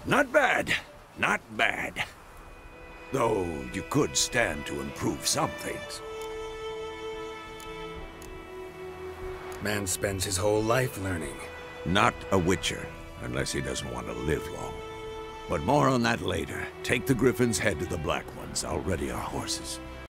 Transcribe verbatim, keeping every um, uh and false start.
Not bad. Not bad. Though you could stand to improve some things. Man spends his whole life learning. Not a Witcher, unless he doesn't want to live long. But more on that later. Take the Griffin's head to the Black Ones. I'll ready our horses.